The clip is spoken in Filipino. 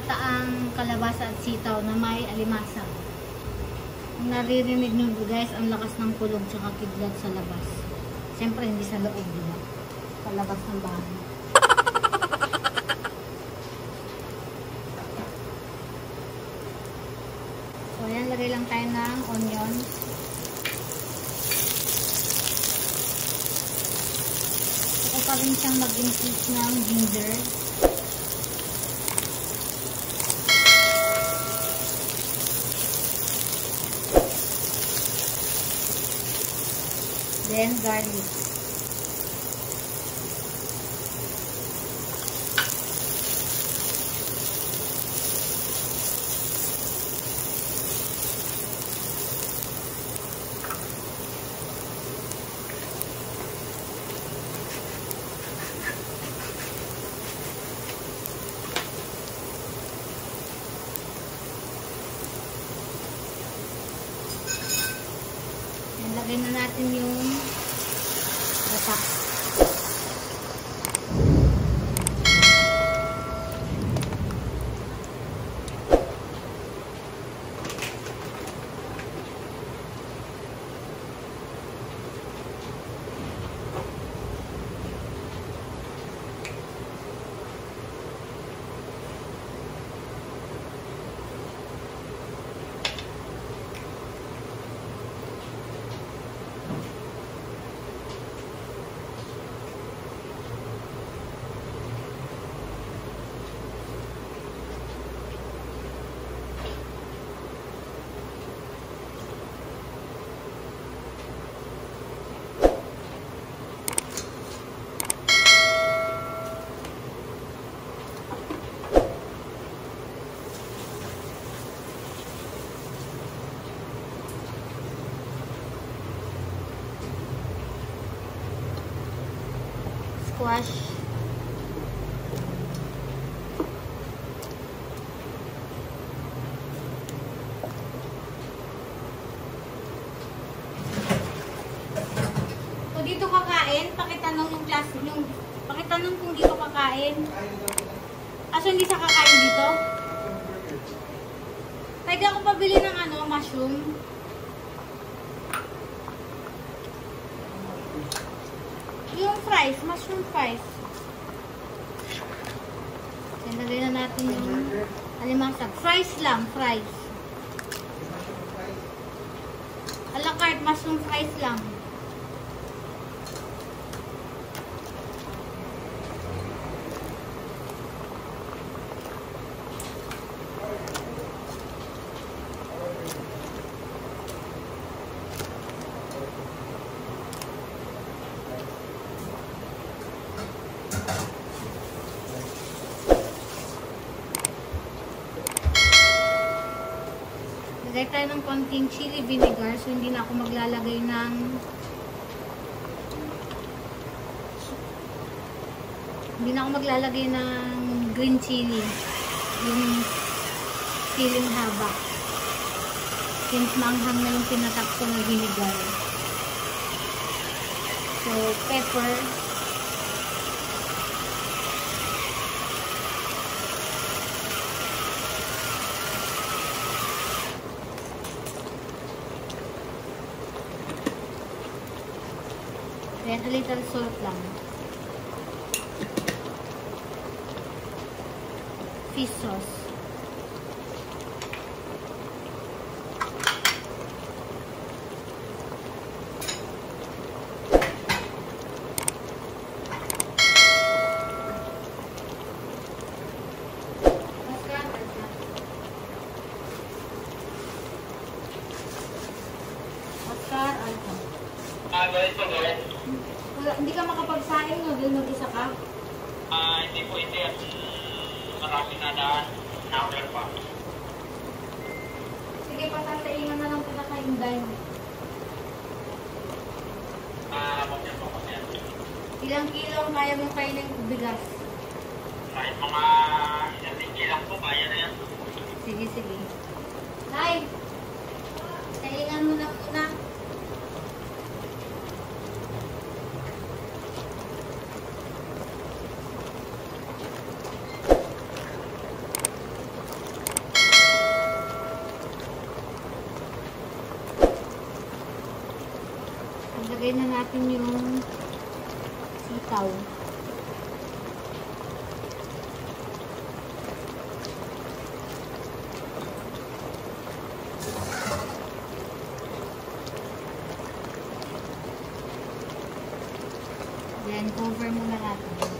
ginataang kalabasa at sitaw na may alimasag. Naririnig nyo guys, ang lakas ng kulog tsaka kidlat sa labas. Siyempre hindi sa loob, diba? Sa labas ng bahay. So ayan, lagay lang tayo ng onion. Ito pa rin siyang mag-infuse ng ginger. Then garlic. Lagay na natin yung gata. Squash. So dito kakain, pakitanong yung class, pakitanong kung dito kakain. Aso hindi sa kakain dito? Pwede ako pabili ng mushroom. Yung fries, mushroom fries. Lagay na natin yung alimasag. Fries lang, fries. A la carte, mushroom fries lang. Lagay tayo ng konting chili vinegar, so hindi na ako maglalagay ng green chili, yung siling haba, since maanghang na yung pinatak ko ng vinegar. So pepper, then a little salt lang. Fish sauce. Oscar, alcohol. Hindi ka makapagsaing, no? Dahil mag-isa ka? Hindi po ito yan. Marami na order pa. Sige, patasaingan na lang kita sa Inday. Mamyan po kami yan. Ilang kilo ang kaya mong kainin ng bigas? Kahit mga isang kilang po, kaya na yan. Sige, sige. Nay! Saingan mo na muna. Ilagay na natin yung sitaw. Then, cover muna natin.